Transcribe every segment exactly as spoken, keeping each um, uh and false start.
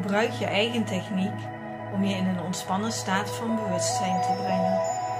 Gebruik je eigen techniek om je in een ontspannen staat van bewustzijn te brengen.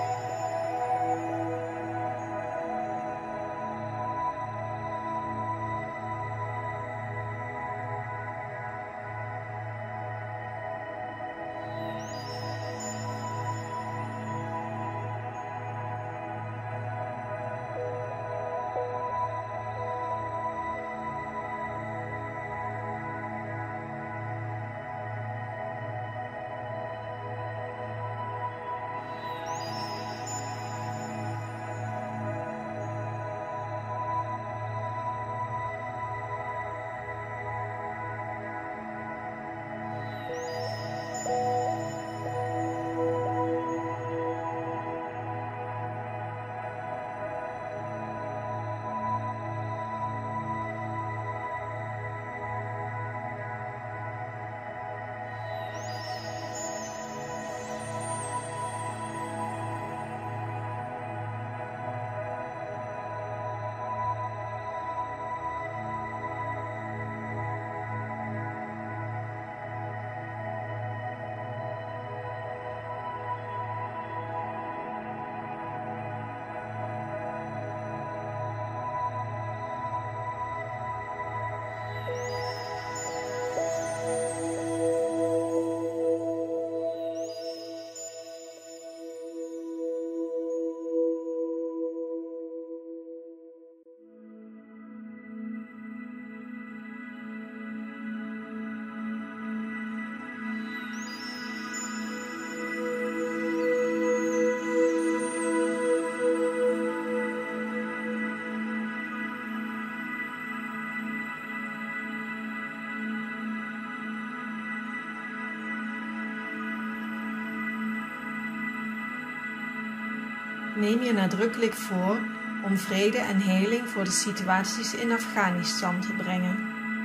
Neem je nadrukkelijk voor om vrede en heling voor de situaties in Afghanistan te brengen.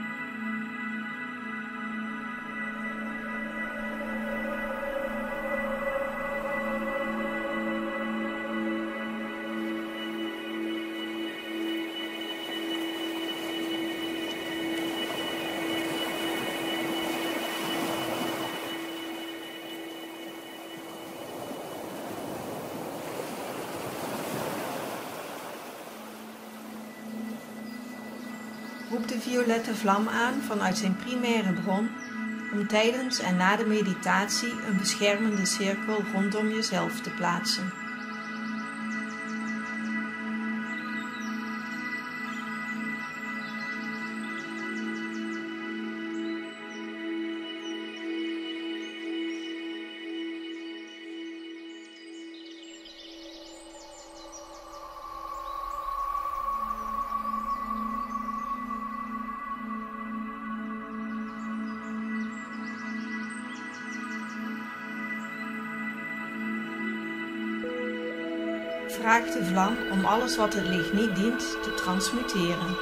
Roep de violette vlam aan vanuit zijn primaire bron om tijdens en na de meditatie een beschermende cirkel rondom jezelf te plaatsen. Vraag de vlam om alles wat het licht niet dient te transmuteren.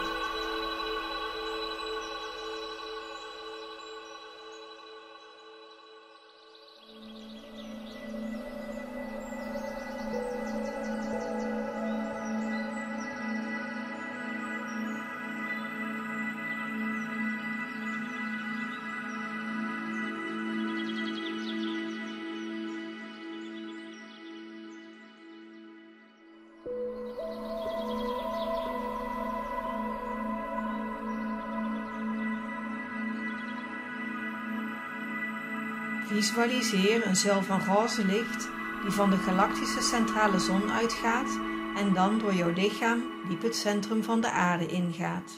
Visualiseer een zuil van roze licht die van de galactische centrale zon uitgaat en dan door jouw lichaam diep het centrum van de aarde ingaat.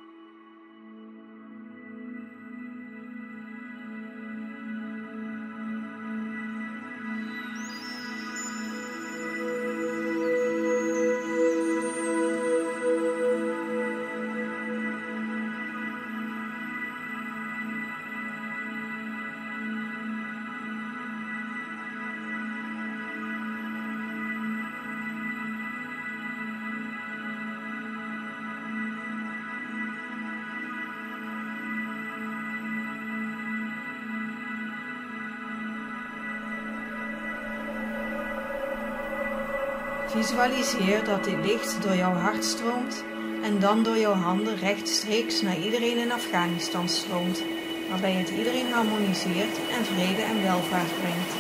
Visualiseer dat dit licht door jouw hart stroomt en dan door jouw handen rechtstreeks naar iedereen in Afghanistan stroomt, waarbij het iedereen harmoniseert en vrede en welvaart brengt.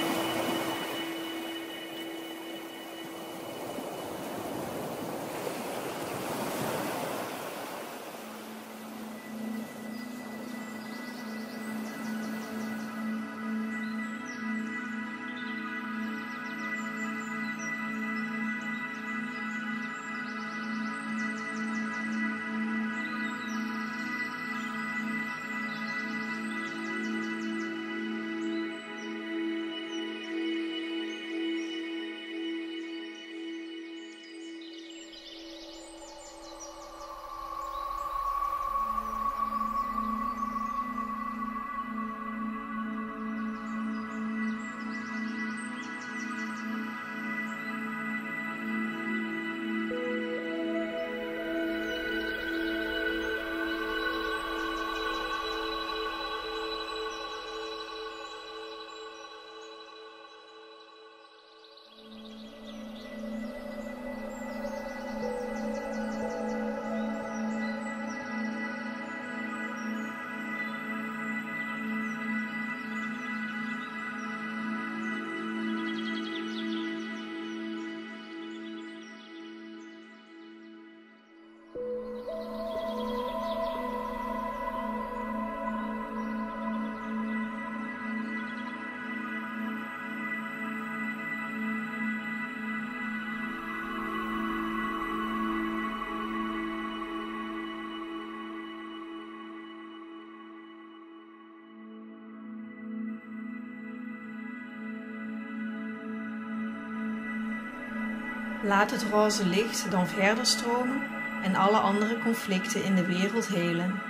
Laat het roze licht dan verder stromen en alle andere conflicten in de wereld helen.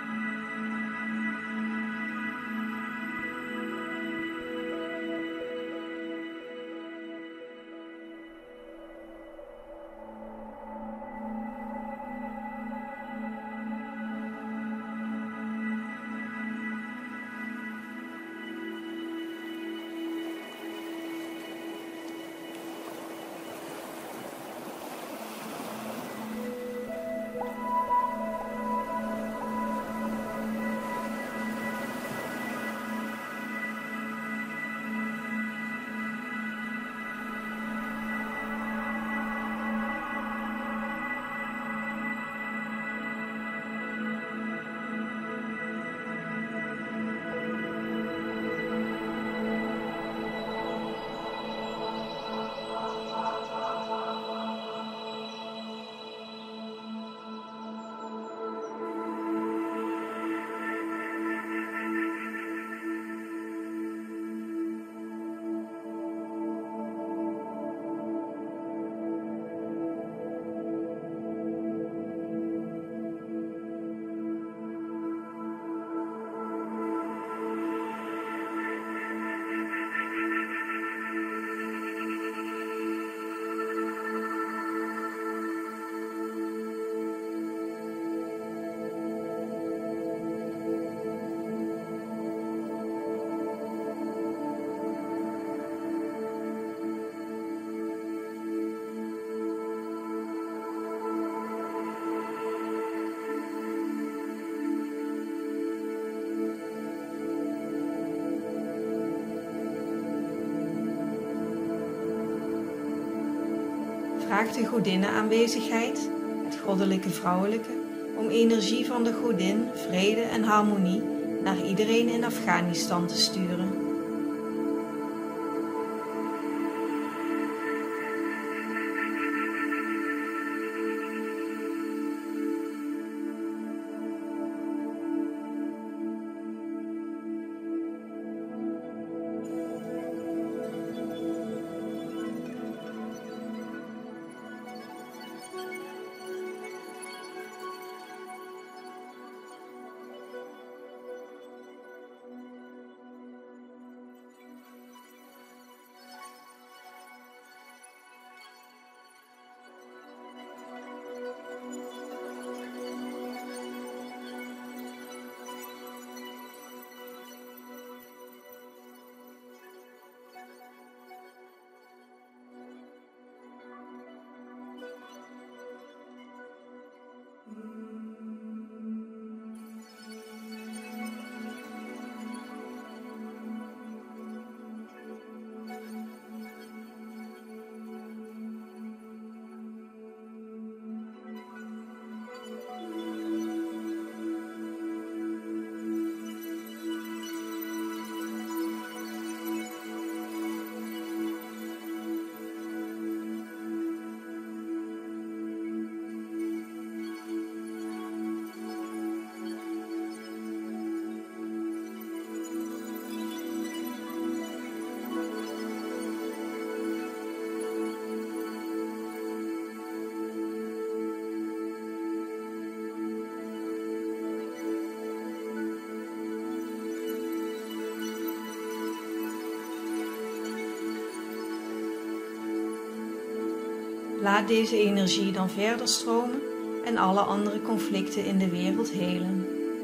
Vraag de godinnenaanwezigheid, het goddelijke vrouwelijke, om energie van de godin, vrede en harmonie naar iedereen in Afghanistan te sturen. Laat deze energie dan verder stromen en alle andere conflicten in de wereld helen.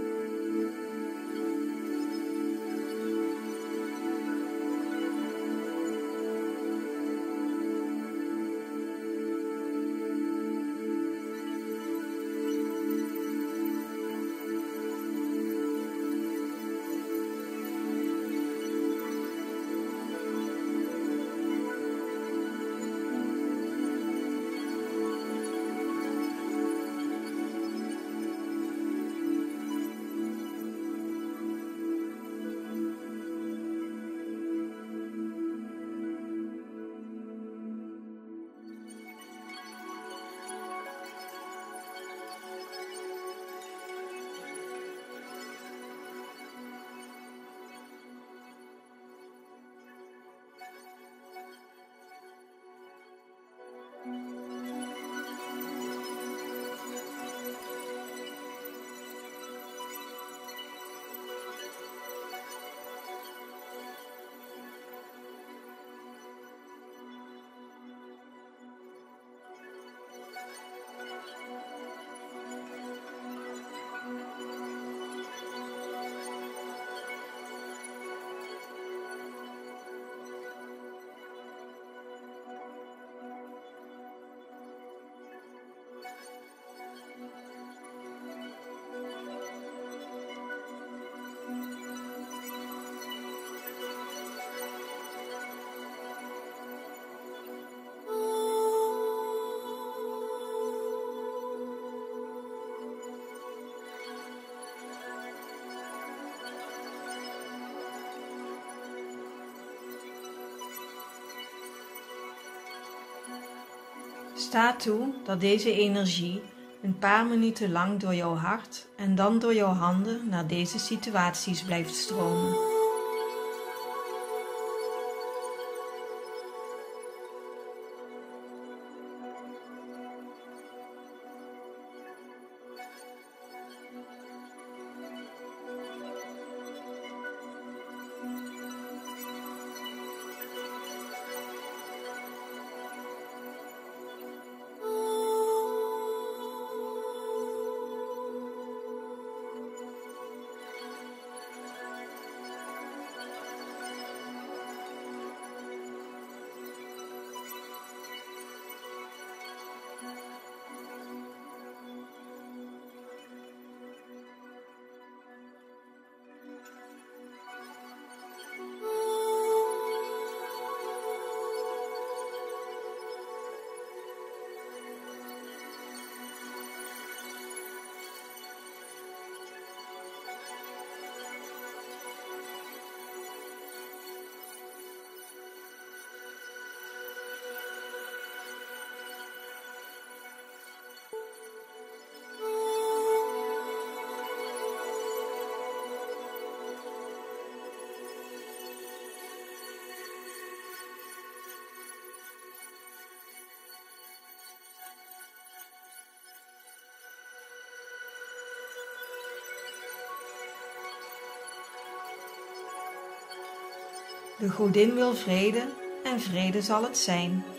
Sta toe dat deze energie een paar minuten lang door jouw hart en dan door jouw handen naar deze situaties blijft stromen. De godin wil vrede en vrede zal het zijn.